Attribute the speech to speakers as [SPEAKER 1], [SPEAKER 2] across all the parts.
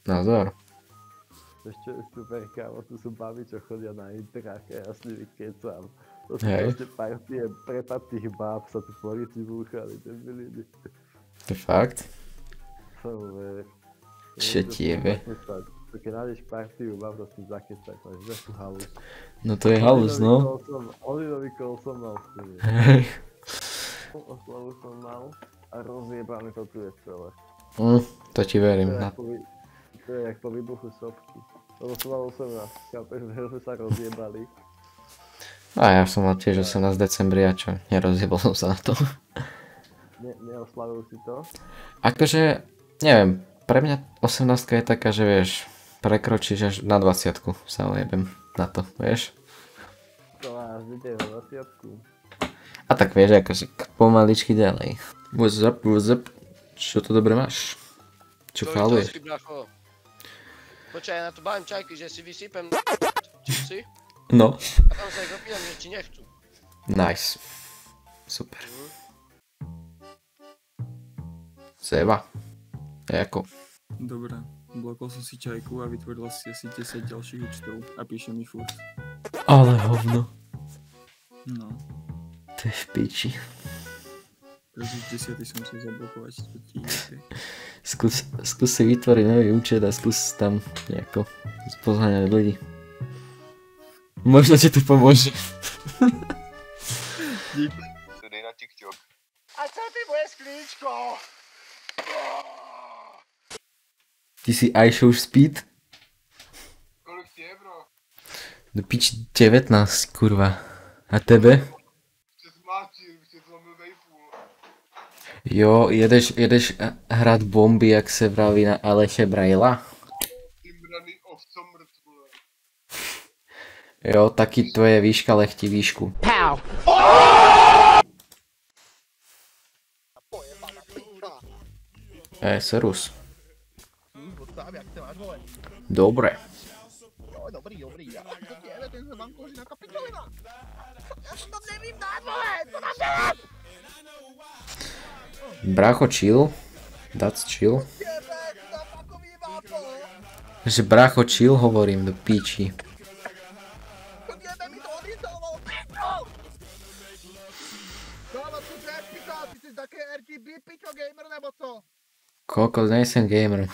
[SPEAKER 1] Názor.
[SPEAKER 2] Vieš čo je super, kámo, tu sú baby, čo chodia na intráke, ja s nimi kecam. To sú
[SPEAKER 1] Hej.
[SPEAKER 2] proste partie prepatých báb, sa tu polici búchali, debiliny.
[SPEAKER 1] To je fakt?
[SPEAKER 2] Ver.
[SPEAKER 1] Čo ti jebe?
[SPEAKER 2] Keď nájdeš partiu báb, to s tým zakecať, máš takú halus.
[SPEAKER 1] No to je halus, no.
[SPEAKER 2] Olinový kol som mal s tým.
[SPEAKER 1] Hej.
[SPEAKER 2] Oslavu som mal a rozjebané to tu je celé.
[SPEAKER 1] To ti verím.
[SPEAKER 2] To je jak po výbuchu sopky. Lebo som mal 18, chápeš, že sme sa rozjebali.
[SPEAKER 1] A ja som mal tiež 18 decembri a čo, nerozjebol som sa na to.
[SPEAKER 2] Neoslavil si to?
[SPEAKER 1] Akože, neviem, pre mňa 18 je taká, že vieš, prekročíš až na 20 sa ojebem na to, vieš.
[SPEAKER 2] To máš, vidíte, na 20.
[SPEAKER 1] A tak vieš, akože pomaličky ďalej. What's up? Čo to dobre máš? Čo chváluješ?
[SPEAKER 3] Počkaj, ja na to bavím čajky, že si vysypem čipsy
[SPEAKER 1] No.
[SPEAKER 3] a tam sa ich opýtam, že či nechcú.
[SPEAKER 1] Nice. Super. Seba. Jako?
[SPEAKER 4] Dobre, blokol som si čajku a vytvoril si asi 10 ďalších účtov a píše mi furt.
[SPEAKER 1] Ale hovno.
[SPEAKER 4] No,
[SPEAKER 1] To je v piči.
[SPEAKER 4] takže 10. som chcel zablokovať, to ti ide.
[SPEAKER 1] Skús si vytvoriť nový účet a skús tam nejako spoznáňať ľudí. Možno ti to pomôže.
[SPEAKER 5] Dej na TikTok.
[SPEAKER 3] A co ty bude sklíčko?
[SPEAKER 1] Ty si iShow Speed?
[SPEAKER 5] Kolik ti je, bro?
[SPEAKER 1] Do piči 19, kurva. A tebe?
[SPEAKER 5] Jste zmáčil, už tě zlomil vejpůl.
[SPEAKER 1] Jo, jedeš hrát bomby, jak se vraví na Aleše Braila?
[SPEAKER 5] Imraný ovcomrt, vole.
[SPEAKER 1] Jo, taky tvoje výška lechtí výšku. Serus.
[SPEAKER 3] Jak se máš, vole?
[SPEAKER 1] Dobre.
[SPEAKER 3] Jo, dobrý, já mám to těhle, ten se bankoři na kapitolina. Já to tam nevím dát, vole, co mám dělat?
[SPEAKER 1] Brácho chill. That's chill.
[SPEAKER 3] Jebe, tam takový vápo.
[SPEAKER 1] Že brácho chill hovorím do píči.
[SPEAKER 3] Jebe mi to odinstalovalo, pičo! Kámo, tu se pýtal, ty jsi také RGB, pičo, gamer, nebo co?
[SPEAKER 1] Kokos, nejsem gamer.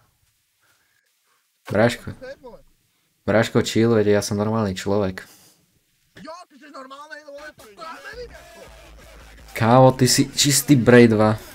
[SPEAKER 1] Bráško chill, veď ja som normálny človek.
[SPEAKER 3] Jo, ty jsi normálnej, vole, tak to já nevím, jako.
[SPEAKER 1] Kámo, ty si čistý Braid 2.